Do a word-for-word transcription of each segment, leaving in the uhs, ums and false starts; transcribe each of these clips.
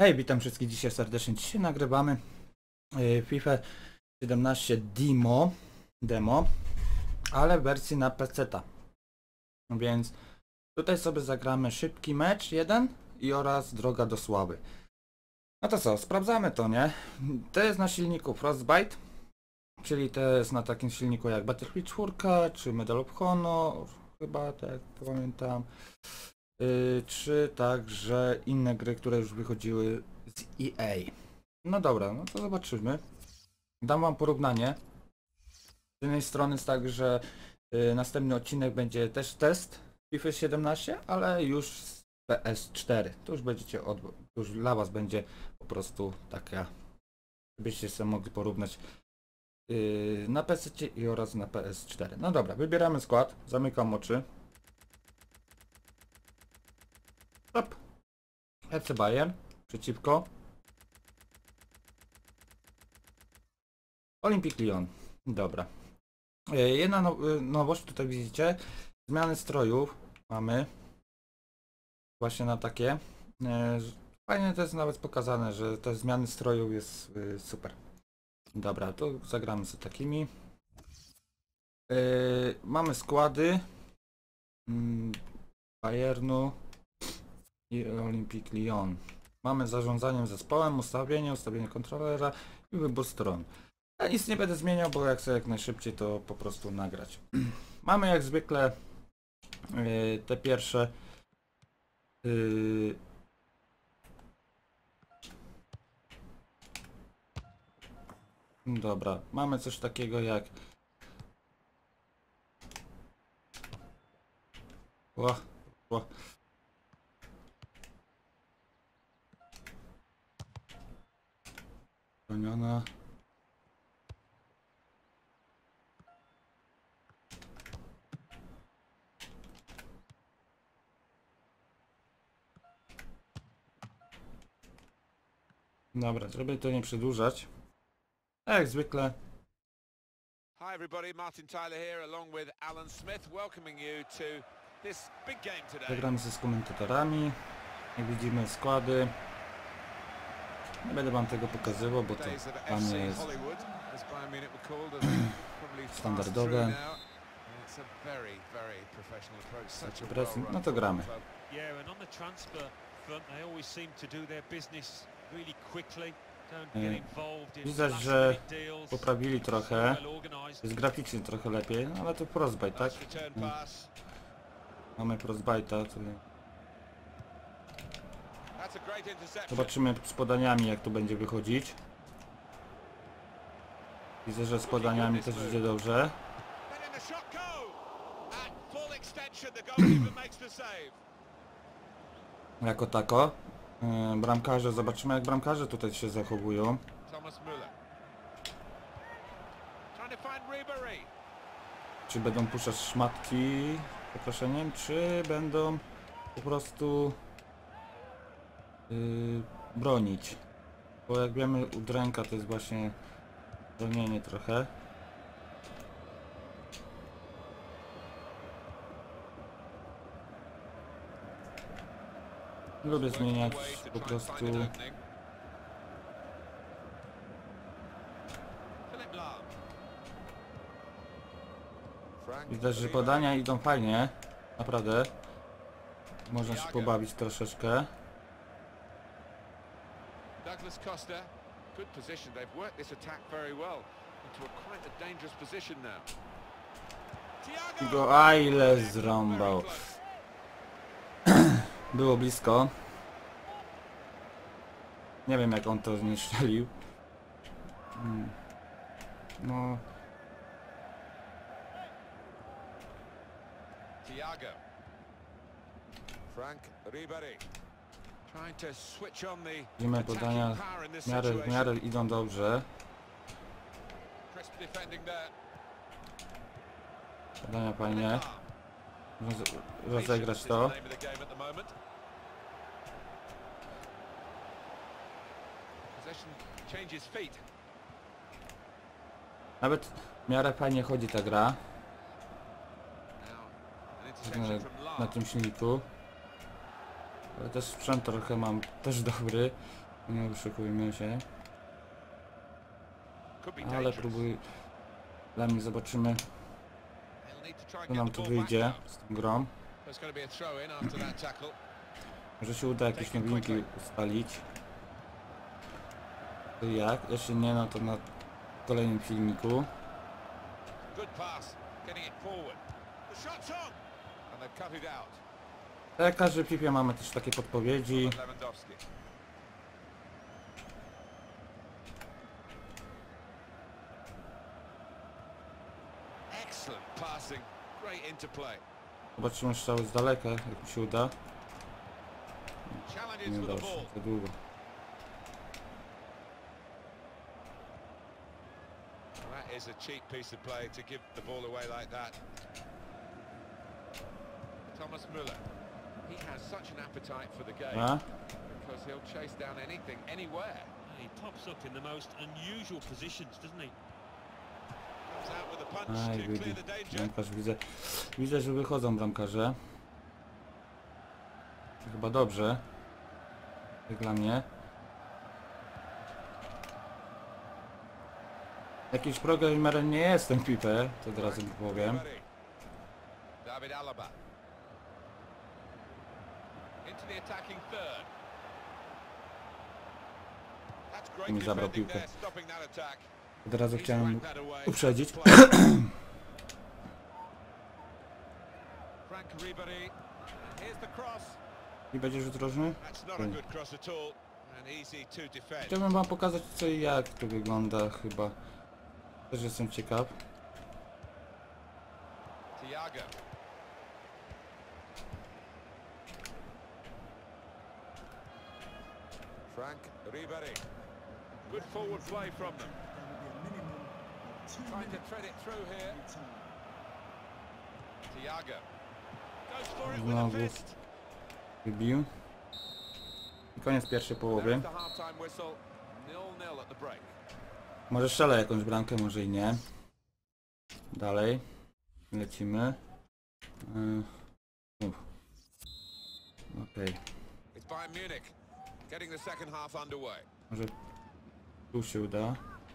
Hej, witam wszystkich dzisiaj serdecznie. Dzisiaj nagrywamy yy, FIFA siedemnaście Demo, demo, ale w wersji na peceta. Więc tutaj sobie zagramy szybki mecz jeden i oraz droga do sławy. No to co, sprawdzamy to, nie? To jest na silniku Frostbite, czyli to jest na takim silniku jak Battlefield cztery czy Medal of Honor, chyba tak pamiętam. Yy, czy także inne gry, które już wychodziły z E A. No dobra, no to zobaczymy. Dam wam porównanie. Z jednej strony jest tak, że yy, następny odcinek będzie też test FIFA siedemnaście, ale już z P S cztery. To już będziecie od... to już dla was będzie po prostu taka, żebyście sobie mogli porównać yy, na P C i oraz na P S cztery. No dobra, wybieramy skład, zamykam oczy. Stop. F C Bayern przeciwko Olympique Lyon. Dobra. Jedna no, nowość tutaj widzicie. Zmiany strojów mamy właśnie na takie. Fajnie to jest nawet pokazane, że te zmiany strojów jest super. Dobra, to zagramy z takimi. Mamy składy Bayernu i Olympique Lyon. Mamy zarządzanie zespołem, ustawienie, ustawienie kontrolera i wybór stron. Ja nic nie będę zmieniał, bo jak chcę jak najszybciej to po prostu nagrać. Mamy jak zwykle yy, te pierwsze yy, dobra, mamy coś takiego jak o, o. Broniona. Dobra, żeby to nie przedłużać. Jak zwykle. Hi everybody, Martin Tyler here along with Alan Smith welcoming you to this big game today. Zagramy się z komentatorami. Jak widzimy składy. Nie będę wam tego pokazywał, bo to dla mnie jest standardowe. No to gramy. Widać, że poprawili trochę. Jest graficznie trochę lepiej, ale to Frostbite, tak? Mamy Frostbite'a. Zobaczymy z podaniami, jak to będzie wychodzić. Widzę, że z podaniami też idzie dobrze. Jako tako. Yy, bramkarze, zobaczymy jak bramkarze tutaj się zachowują. Czy będą puszczać szmatki zaproszeniem, czy będą po prostu Yy, bronić, bo jak wiemy udręka to jest właśnie bronienie trochę. Lubię zmieniać po prostu widać, że podania idą fajnie, naprawdę można się pobawić troszeczkę. Douglas Costa, good position. They've worked this attack very well into a quite a dangerous position now. Go, a ile zrąbał. Było blisko. Nie wiem jak on to nie strzelił. Hmm. No. Thiago. Frank Ribery. Widzimy podania w miarę, w miarę idą dobrze. Podania fajnie. Można rozegrać to. Nawet w miarę fajnie chodzi ta gra. Na, na tym silniku. Ale też sprzęt trochę mam też dobry. Nie wyszukujmy się. Could be Ale dangerous. próbuj. Dla mnie zobaczymy, They'll need to try and co get nam the tu ball back wyjdzie now. z tą grą. There's going to be a throw in after that tackle. Może się uda jakieś nowinki ustalić. To jak? Jeśli nie, no to na kolejnym filmiku. Good pass, getting it forward. The shot's on, and they've cut it out. Tak jak każdy piłkę mamy też takie podpowiedzi. Lewandowski. Excellent passing, great interplay. Zobaczymy strzały z daleka, jak mi się uda. Challenges Nie with the udało się, ball. za długo. That is a cheap piece of play to give the ball away like that. Thomas Müller. He has such an appetite for the game A? because he'll chase down anything, anywhere. He pops up in the most unusual positions, doesn't he? Comes out with a punch Aj, to wybi. clear the danger. Bramkarz widzę. Widzę, że wychodzą bramkarze. Chyba dobrze. Jak dla mnie. Jakiś programerem nie jestem Pipe, to od razu powiem. David Alaba. Into the attacking third. That's great Mi zabrał defending piłkę. there, stopping that attack. Od razu He's chciałem whacked that away. uprzedzić. Frank Ribery. Here's the cross. I będzie rzut rożny? That's not a good cross at all. And easy to defend. Chciałbym wam pokazać co i jak to wygląda chyba. Też jestem ciekaw. Thiago. Frank Ribery. Good forward play from them. Trying to thread it through here. Thiago. Goes for it with a Znowu fist. wybił. I koniec pierwszej połowy. There's the half-time whistle. nil nil at the break. Może strzelę jakąś bramkę, może i nie. Dalej. Lecimy. Yy. Okej. Okay. It's Bayern Munich getting the second half underway. Może tu się uda.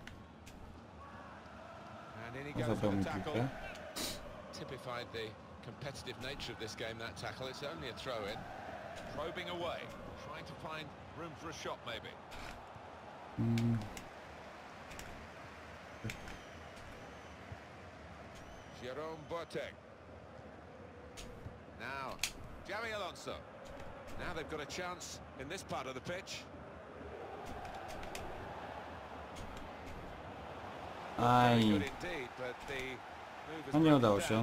And in he goes Zabrał for mi the tackle. piłkę. Typified the competitive nature of this game, that tackle. It's only a throw-in. Probing away, trying to find room for a shot maybe. Mm. Jerome Boateng. Now, Xavi Alonso. Now they've got a chance in this part of the pitch. Very Aj. good indeed, but the move has No nie broken udało down. się.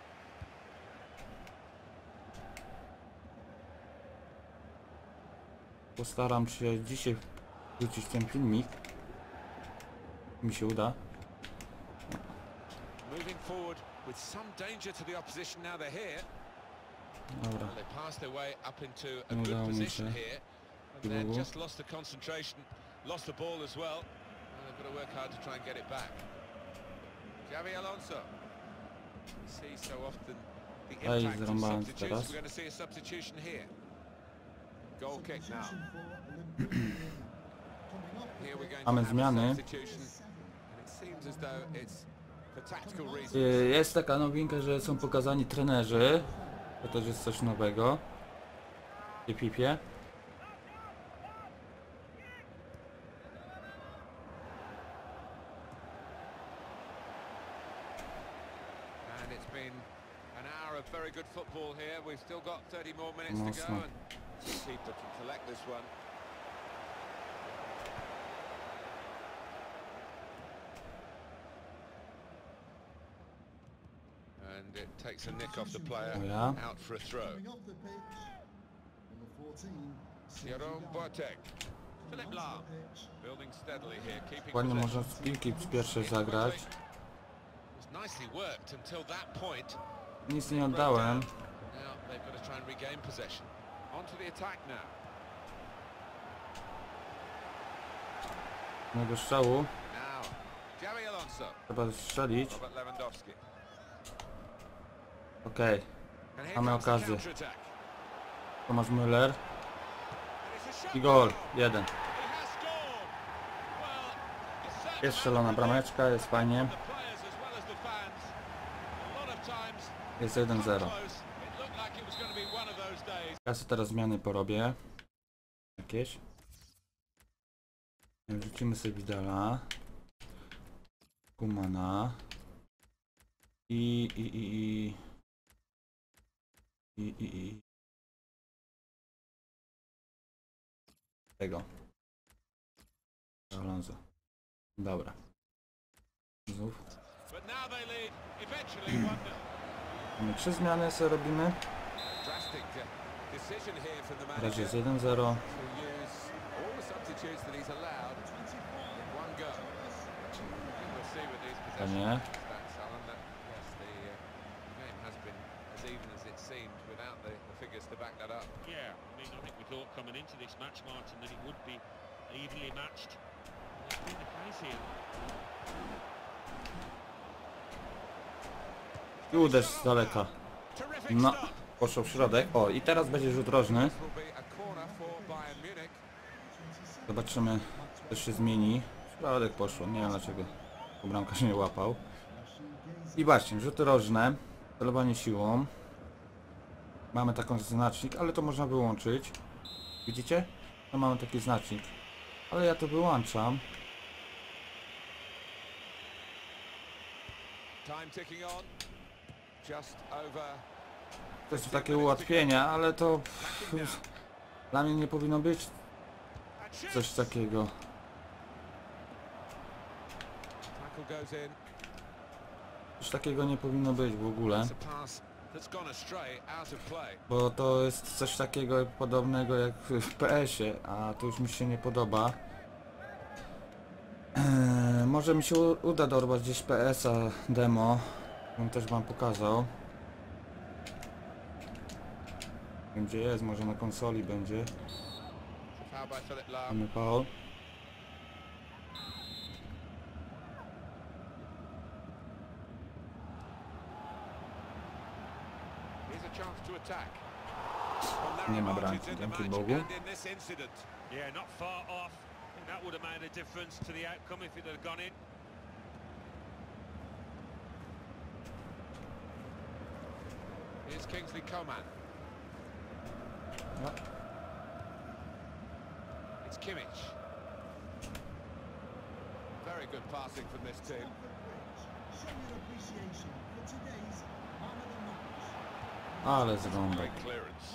Postaram się dzisiaj wrzucić ten filmik. Mi się uda. Moving forward with some danger to the opposition now they're here. Dobra. Well, they passed their way up into a Nie good udało mi position się. here. And Nie then było. just lost the concentration, lost the ball as well. And they've got to work hard to try and get it back. Xavi Alonso. We see so often the Aj, impact of zrąbałem substitutions. teraz. We're going to see a substitution here. Goal kick now. Here we're going to Mamy have a zmiany. substitution. And it seems as though it's for tactical reasons. Y, Jest taka nowinka, że są pokazani trenerzy. To też jest coś nowego. W Pipie. And it's been an hour of very good football here. We've still got thirty more minutes to go, Mocno. and keeper can collect this one. And it takes a nick off the player, O ja. out for a throw. Jerome Boateng. Philip Lahm, building steadily here, keeping Ładnie possession. można z piłki z pierwszej zagrać. It was nicely worked until that point. Nic nie oddałem. Now they've got to try and regain possession. On to the attack now. Mojego strzału. Now, Xavi Alonso. Trzeba strzelić. Robert Lewandowski. Okej. And here Mamy comes the okazję. counter-attack. Thomas Müller. And it's a shot. I gol. Jeden. He Jest strzelona brameczka, jest fajnie. The players as well as the fans. A lot of times Jest jeden zero. close. It looked like it was going to be one of those days. Ja sobie teraz zmiany porobię. Jakieś. Wrzucimy sobie Widala. Kumana. I, i, i, i. I, i, i. Tego. Alonso. Dobra. Znów. But now they lead eventually one nil. Mamy trzy zmiany sobie robimy. Drastic uh, decision here from the Na razie jest manager jeden zero. to use all the substitutes that he's allowed in one go. We'll see with these Panie. possession stats, Alan, that yes, the uh, game has been as even as it seemed without the, the figures to back that up. Yeah, I mean, I think we thought coming into this match, Martin, that it would be evenly matched. That's been the case here. I uderz z daleka. Terrific No. start. Poszło w środek. O, i teraz będzie rzut rożny. This will be a corner for Bayern Munich. Zobaczymy, co się zmieni. W środek poszło. Nie wiem dlaczego bramkarz nie łapał. I właśnie, rzuty rożne. Celowanie siłą. Mamy taką znacznik, ale to można wyłączyć. Widzicie? To mamy taki znacznik. Ale ja to wyłączam. Time ticking on. Just over. To jest takie ułatwienia, ale to pff, dla mnie nie powinno być And shoots. coś takiego. Tackle goes in. Coś takiego nie powinno być w ogóle. It's a pass that's gone astray, out of play. Bo to jest coś takiego podobnego jak w P S ie, a to już mi się nie podoba. Eee, może mi się u- uda dorwać gdzieś P S a demo. Bym też wam pokazał. Nie wiem gdzie jest, może na konsoli będzie. Foul by Philip Lahm. Mamy Paul. Here's a chance to attack. Well, narrow Nie ma margins bramki, in the dzięki match Bogu. and in this incident. Yeah, not far off. I think that would have made a difference to the outcome if it had gone in. Here's Kingsley Coman. No. It's Kimmich. Very good passing from this team. Ale zrąbek. Great clearance.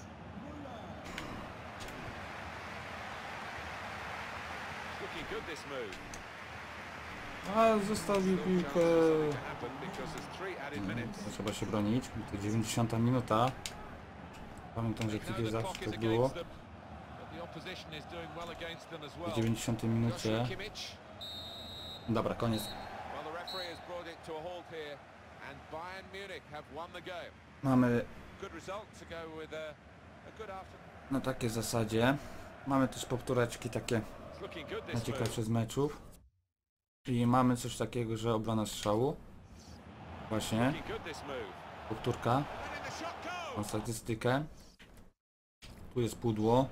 It's looking good, this move. A zostawił Still piłkę. chances for something to happen because there's three added minutes. To trzeba się bronić. To dziewięćdziesiąta minuta. Pamiętam, że They know kiedyś the zawsze clock is tak było. against them, but the opposition is doing well against them as W well. dziewięćdziesiątej Joshua minucie. Kimmich. Dobra, koniec. Well, the referee has brought it to a halt here, and Bayern Munich have won the game. Mamy Good result to go with a, a good afternoon. na takiej zasadzie. Mamy też powtóreczki takie It's looking good, this move. najciekawsze z meczów. I mamy coś takiego, że obrona strzału. Właśnie, Looking good, this move. powtórka. And in the shot goes. Mam statystykę. Tu jest pudło.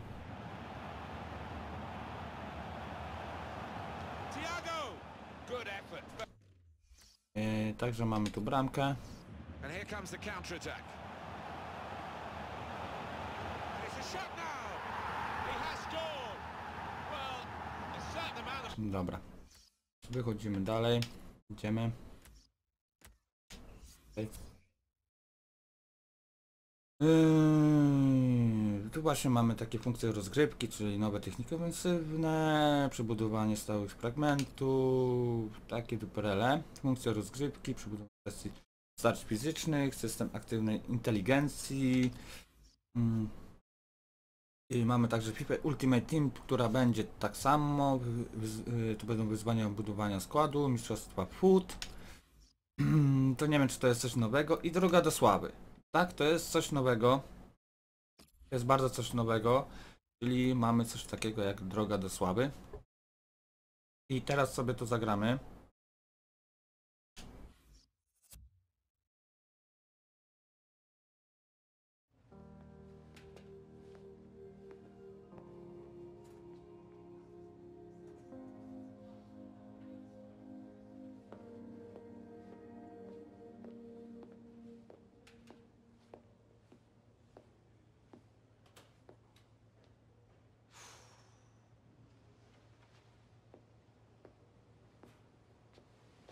Thiago. Good effort. Yy, także mamy tu bramkę. And here comes the counter attack. And it's a shot now. He has scored. Well, it's sat the man of Dobra. Wychodzimy dalej. Idziemy. Tutaj. Yy, tu właśnie mamy takie funkcje rozgrywki, czyli nowe techniki ofensywne, przebudowanie stałych fragmentów, takie duperele. Funkcje rozgrywki, przebudowanie kwestii starć fizycznych, system aktywnej inteligencji. Yy. I mamy także FIFA Ultimate Team, która będzie tak samo, wy- wy- tu będą wyzwania budowania składu, mistrzostwa Foot. To nie wiem, czy to jest coś nowego. I droga do sławy. Tak, to jest coś nowego. To jest bardzo coś nowego, czyli mamy coś takiego jak droga do sławy. I teraz sobie to zagramy.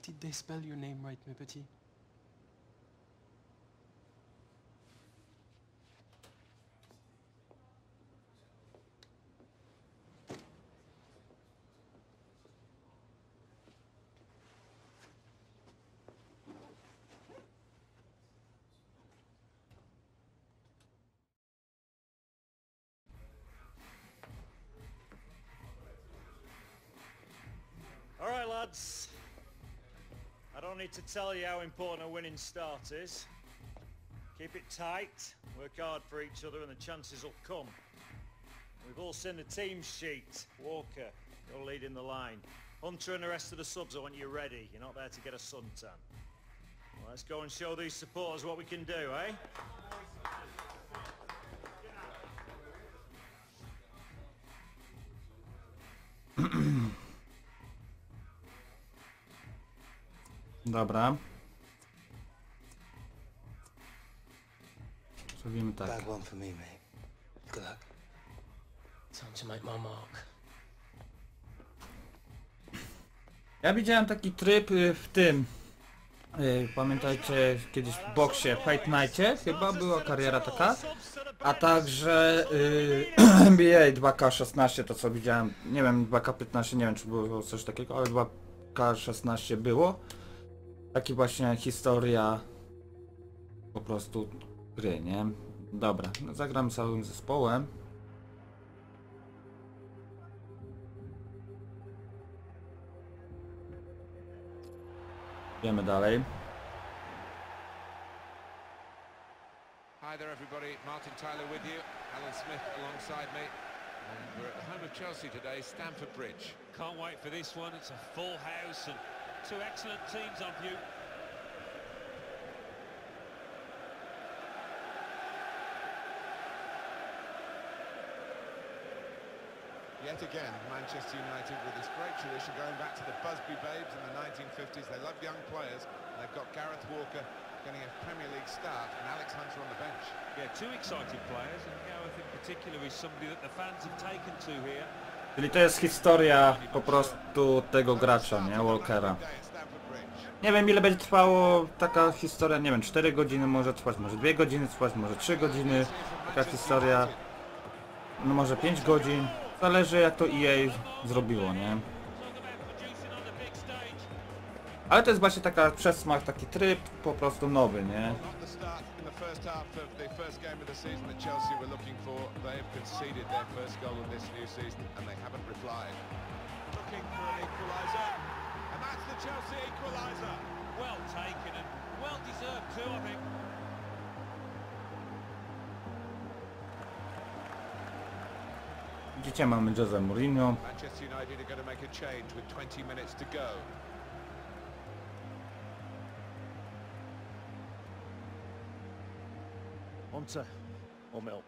Did they spell your name right, my petit? All right, lads. I don't need to tell you how important a winning start is. Keep it tight, work hard for each other, and the chances will come. We've all seen the team sheet. Walker, you're leading the line. Hunter and the rest of the subs, I want you ready. You're not there to get a suntan. Well, let's go and show these supporters what we can do, eh? Dobra. Zrobimy tak. Bad one for me, mate. Good luck. Time to make my mark. Ja widziałem taki tryb y, w tym. Y, pamiętajcie, kiedyś w boksie Fight Nightie chyba była kariera taka. A także y, N B A dwa K szesnaście, to co widziałem. Nie wiem, dwa K piętnaście, nie wiem czy było coś takiego, ale dwa K szesnaście było. Taki właśnie historia po prostu gry, nie? Dobra, no zagram całym zespołem. Idziemy dalej. Hi there everybody, Martin Tyler with you, Alan Smith alongside me. And we're at the home of Chelsea today, Stamford Bridge. Can't wait for this one. It's a full house and two excellent teams on view. Yet again, Manchester United with this great tradition going back to the Busby Babes in the nineteen fifties. They love young players, and they've got Gareth Walker getting a Premier League start and Alex Hunter on the bench. Yeah, two exciting players, and Gareth in particular is somebody that the fans have taken to here. Czyli to jest historia po prostu tego gracza, nie? Walkera. Nie wiem ile będzie trwało taka historia, nie wiem, cztery godziny może trwać, może dwie godziny trwać, może trzy godziny. Taka historia, no może pięć godzin. Zależy jak to E A zrobiło, nie? Ale to jest właśnie taka przesmak, taki tryb po prostu nowy, nie? Widzicie, mamy Jose Mourinho. Manchester United are going to make a change with twenty minutes to go. Hunter or Mill?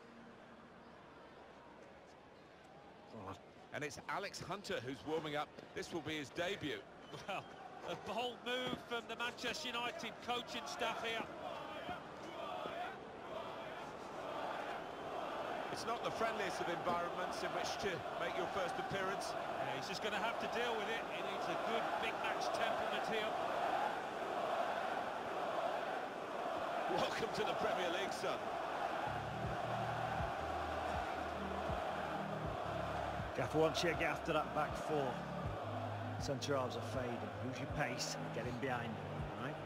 And it's Alex Hunter who's warming up. This will be his debut. Well, a bold move from the Manchester United coaching staff here. It's not the friendliest of environments in which to make your first appearance. Yeah, he's just going to have to deal with it. He needs a good big match temperament here. Welcome to the Premier League, son. Gaffer wants you to get after that back four. Centre halves are fading. Use your pace, get in behind him, all right?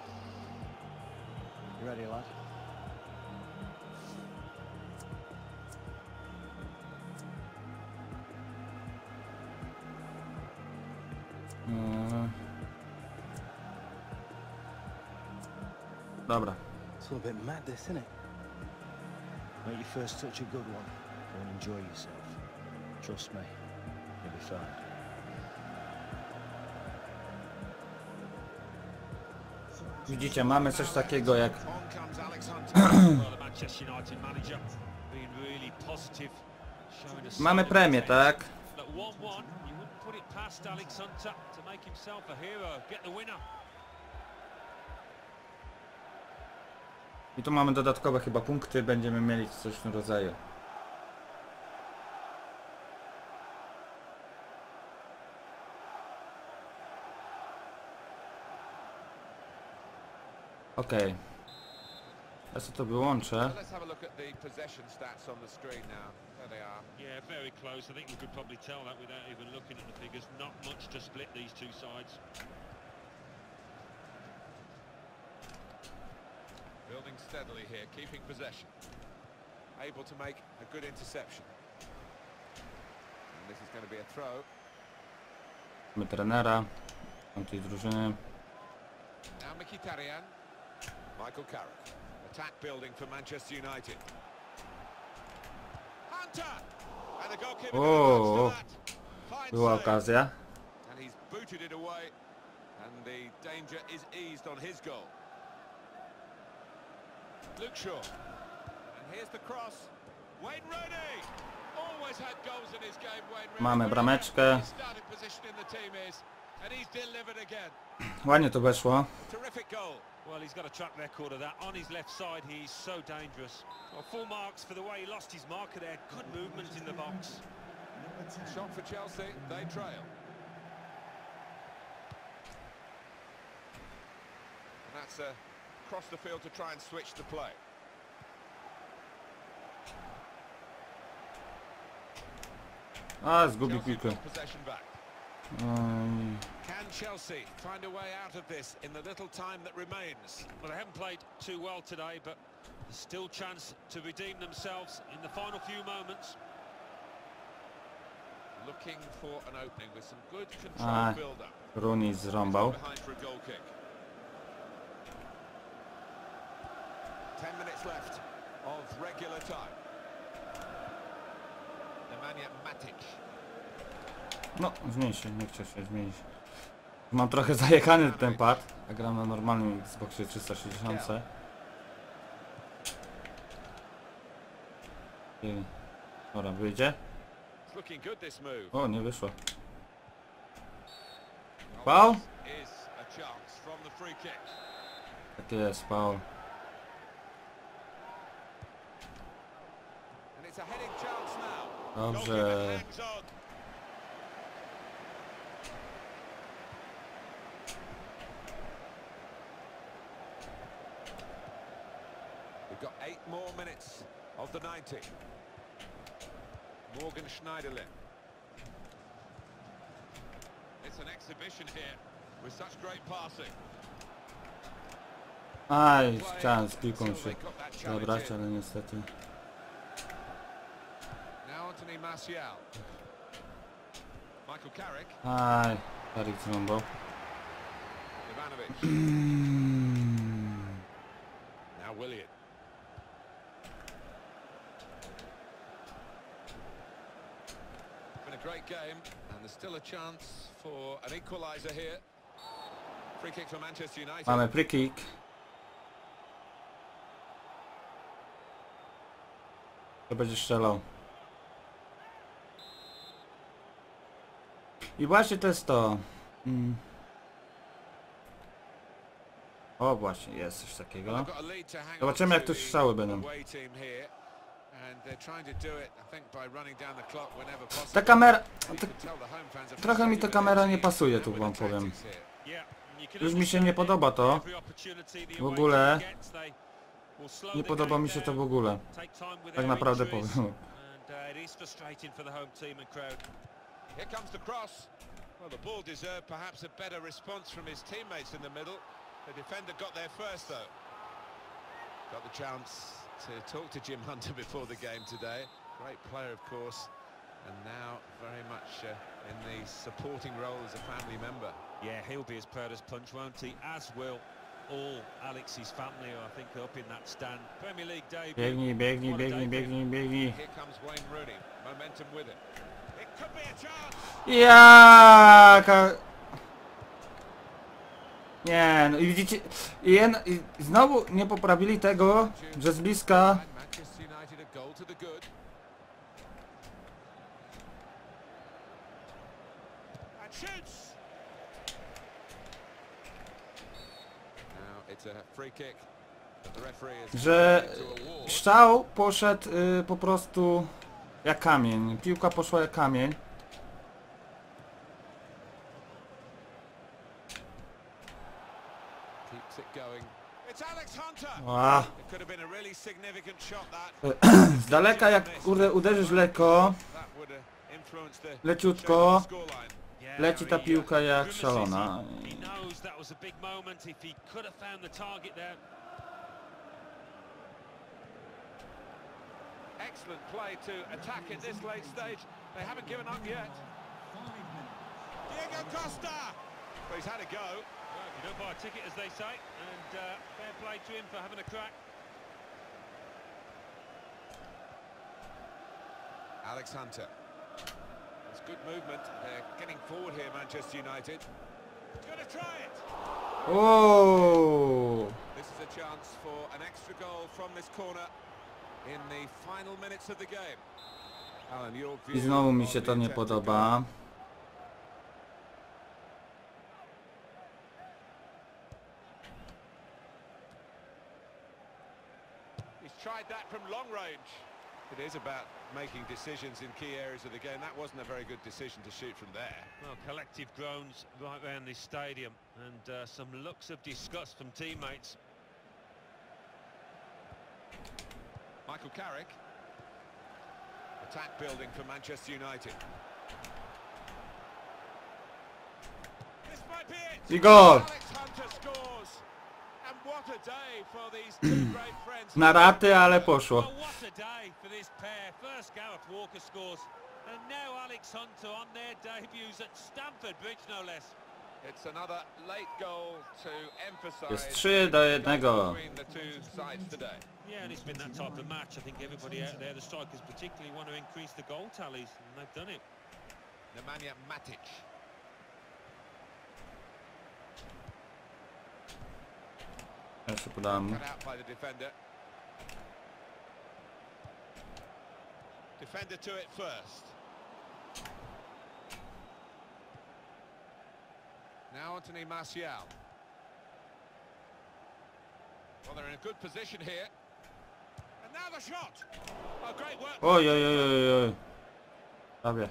You ready, lad? Eee... Dobra. It's all a bit mad, this, isn't it? Make your first touch a good one. Go and enjoy yourself. Trust me, you'll be fine. Widzicie, mamy coś takiego jak On comes Alex Hunter. Well, the Manchester United manager being really positive, showing a mamy premię, tak? At one one, you wouldn't put it past Alex Hunter to make himself a hero, get the winner. I tu mamy dodatkowe chyba punkty, będziemy mieli coś w tym rodzaju. Okej. Ja sobie to wyłączę. Let's have a look at the possession stats on the screen now. There they are. Yeah, very close. I think we could probably tell that without even looking at the figures. Not much to split these two sides. Building steadily here, keeping possession. Able to make a good interception. And this is going to be a throw. Mamy trenera tamtej drużyny. Now Mkhitaryan. Michael Carrick. Attack building for Manchester United. Hunter! And the goalkeeper O, gets to that. Fine była save. okazja. And he's booted it away. And the danger is eased on his goal. Luke Shaw. And here's the cross. Wayne Rooney. Always had goals in his game, Wayne Rooney. Mamy brameczkę. His starting position in the team is, and he's delivered again. Ładnie to weszło. Terrific goal. Well, he's got a track record of that. On his left side, he's so dangerous. Well, full marks for the way he lost his marker there. Good movement in the box. Shot for Chelsea. They trail. And that's uh, across the field to try and switch the play. A, zgubił Chelsea piłkę. got possession back. Oj. Can Chelsea find a way out of this in the little time that remains? Well, they haven't played too well today, but there's still chance to redeem themselves in the final few moments. Looking for an opening with some good control A, build-up. Rooney zrąbał. Behind for a goal kick. Ten minutes left of regular time. Nemanja Matic. No, zmień się, nie chcę się zmienić. Mam trochę zajechany ten pad. Ja gram na normalnym Xboxie trzysta sześćdziesiąt. I... Dobra, wyjdzie. It's looking good, this move. O, nie wyszło. Foul? Is a chance from the free kick. Tak jest, foul. And it's a heading chance now. Dobrze. Goalkeeper hangs on. We've got eight more minutes of the ninety. Morgan Schneiderlin. It's an exhibition here with such great passing. Aj, chciałem z piłką się zabrać, ale niestety. Now Anthony Martial. Michael Carrick. Aj, Carrick zrąbał. Ivanovic. Now Willian. Been a great game, and there's still a chance for an equaliser here. Free kick for Manchester United. Mamy free kick. Kto będzie strzelał? I właśnie to jest to. Mm. O, właśnie, jest coś takiego. They've got a lead to hang Zobaczymy, on jak to to strzały the będą. away team here. And they're trying to do it, I think, by running down the clock whenever possible. Ta kamera... You Ta, can tell the home fans are trochę mi ta frustrated kamera with nie their pasuje, team tu with wam the powiem. tactics here. Yeah, you can Już mi się nie understand podoba to. every opportunity the W away ogóle. team gets, they will slow Nie the podoba game mi się to w down, ogóle. take time with Tak their naprawdę injuries, powiem. and uh, it is frustrating for the home team and crowd. Here comes the cross. Well, the ball deserved perhaps a better response from his teammates in the middle. The defender got there first, though. Got the chance to talk to Jim Hunter before the game today. Great player, of course, and now very much uh, in the supporting role as a family member. Yeah, he'll be as proud as punch, won't he? As will all Alex's family, who I think are up in that stand. Premier League debut. Biegnij, biegnij, What a biegnij, debut. biegnij, biegnij. Here comes Wayne Rooney. Momentum with him. It could be a chance. Jaka... Nie, no i widzicie... I, jed... I znowu nie poprawili tego, że z bliska... Manchester United a goal to the good. And shoots. Now it's a free kick. But the referee is Że to award. strzał poszedł y, po prostu jak kamień. Piłka poszła jak kamień. Keeps it going. It's Alex Hunter. Ła. It could have been a really significant shot that. Z daleka jak kurde uderzysz lekko, That would have influenced the leciutko, scoreline. Yeah, leci ta he, uh, piłka jak goodness, szalona. He knows that was a big moment. If he could have found the target there. Excellent play to attack at this late stage. They haven't given up yet. Diego Costa. Well, he's had a go. Well, you don't buy a ticket, as they say, and uh, fair play to him for having a crack. Alex Hunter. It's good movement. They're getting forward here, Manchester United. Gonna try it. Oh! This is a chance for an extra goal from this corner in the final minutes of the game. Alan, your view I znowu mi of się the to nie attempted podoba. goal. He's tried that from long range. It is about making decisions in key areas of the game. That wasn't a very good decision to shoot from there. Well, collective groans right around this stadium, and uh, some looks of disgust from teammates. Michael Carrick. Attack building for Manchester United. This might be it. I gol! Alex Hunter scores. And what a day for these two great friends. Na raty, ale poszło. Well, what a day for this pair. First Gareth Walker scores, and now Alex Hunter on their debuts at Stamford Bridge, no less. It's another late goal to emphasize Jest trzy do jednego. between the two sides today. Yeah, and it's been that type of match. I think everybody out there, the strikers particularly, want to increase the goal tallies, and they've done it. Nemanja Matic. Jeszcze podałem. Cut out by the defender. Defender to it first. Now Anthony Martial. Well, they're in a good position here. And now the shot. Oh, great work. Oj, oj, oj, oj, oj. Prawie.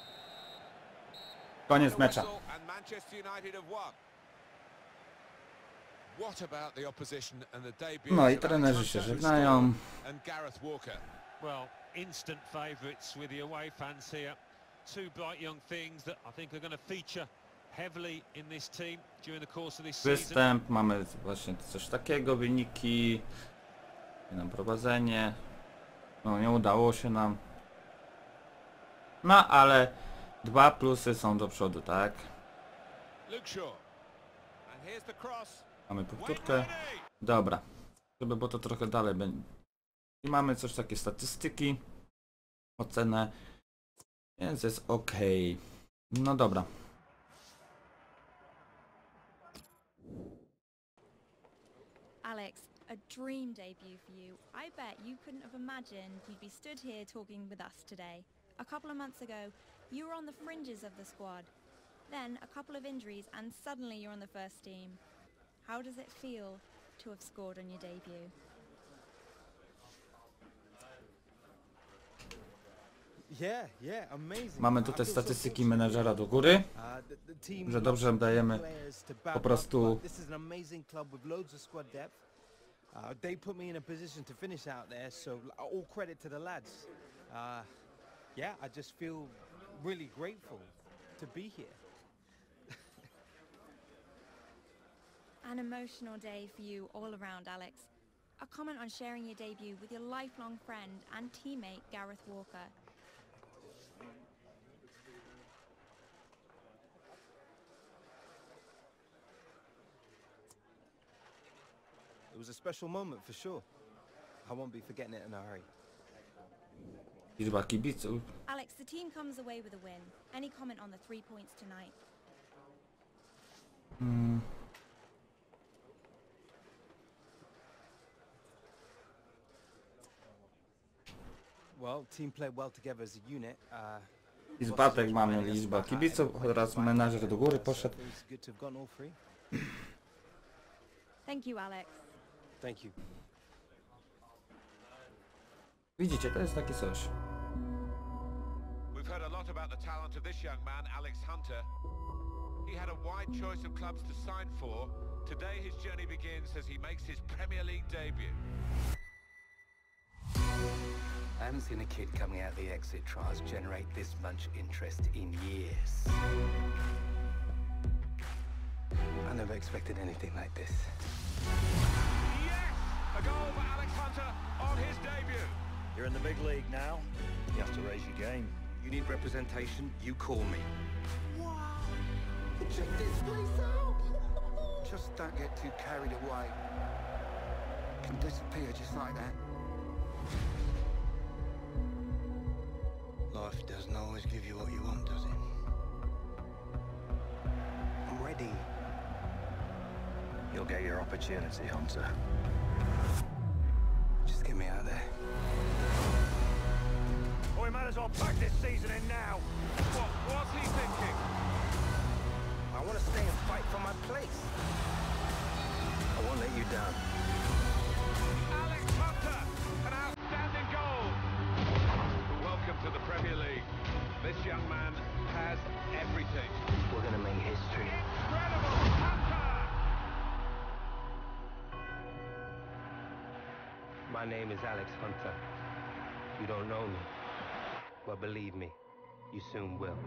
Koniec mecza. And Manchester United have won. What about the opposition and the debut? No i trenerzy się żegnają. And Gareth Walker. Well, instant favourites with the away fans here. Two bright young things that I think are going to feature heavily in this team during the course of this season. Występ, mamy właśnie coś takiego, wyniki. Nam prowadzenie. No nie udało się nam. No ale dwa plusy są do przodu, tak? Luke Shaw. And here's the cross. Mamy powtórkę. Dobra. Żeby było to trochę dalej będzie. I mamy coś takie statystyki. Ocenę. Więc jest ok. No dobra. Alex, a dream debut for you. I bet you couldn't have imagined you'd be stood here talking with us today. A couple of months ago, you were on the fringes of the squad. Then a couple of injuries and suddenly you're on the first team. How does it feel to have scored on your debut? Yeah, yeah, amazing. Mamy tutaj statystyki menedżera do góry, że dobrze dajemy po prostu This is an amazing club with loads of squad depth. Uh, they put me in a position to finish out there, so all credit to the lads. Uh, yeah, I just feel really grateful to be here. An emotional day for you all around, Alex. A comment on sharing your debut with your lifelong friend and teammate Gareth Walker. It was a special moment for sure. I won't be forgetting it in a hurry. liczba kibiców. Alex, the team comes away with a win. Any comment on the three points tonight? Hmm. Well, team played well together as a unit. Uh, Liczba, tak mamy liczba kibiców oraz menadżer do góry poszedł. It's good to have gone all three. Thank you, Alex. Thank you. Widzicie, to jest takie coś. We've heard a lot about the talent of this young man, Alex Hunter. He he had a wide choice of clubs to sign for, today his journey begins as he makes his Premier League debut. I haven't seen a kid coming out of the exit trials generate this much interest in years. I never expected anything like this. Yes! A goal for Alex Hunter on his debut. You're in the big league now. You have to raise your game. You need representation, you call me. Wow! Check this place out! Just don't get too carried away. Can disappear just like that. Life doesn't always give you what you want, does it? I'm ready. You'll get your opportunity, Hunter. Just get me out there. Oh, we might as well pack this season in now. What was he thinking? I want to stay and fight for my place. I won't let you down. Alex Hunter, an outstanding goal. Welcome to the Premier League. This young man has everything. We're gonna make history. Incredible! Hunter! My name is Alex Hunter. You don't know me. But believe me, you soon will.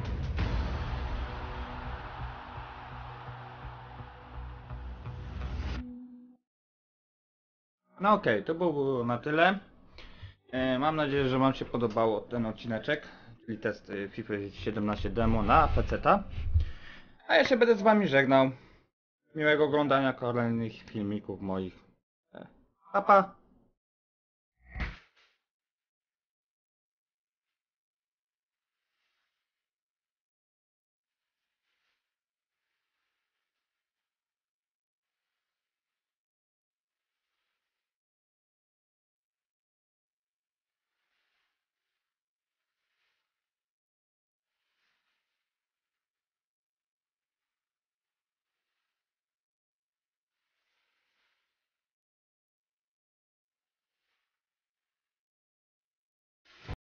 No okej, okay, to było na tyle. E, mam nadzieję, że wam się podobało ten odcineczek, czyli test y, FIFA siedemnaście demo na peceta. A ja się będę z wami żegnał. Miłego oglądania kolejnych filmików moich. E, pa pa!